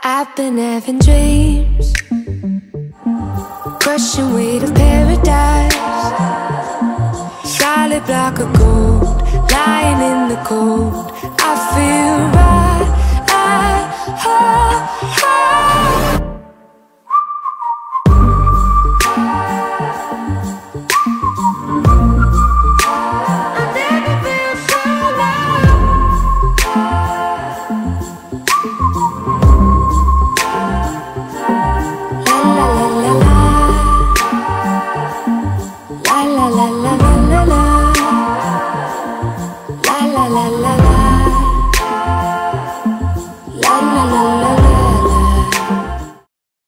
I've been having dreams, crushing weight of paradise, solid block of gold, lying in the cold,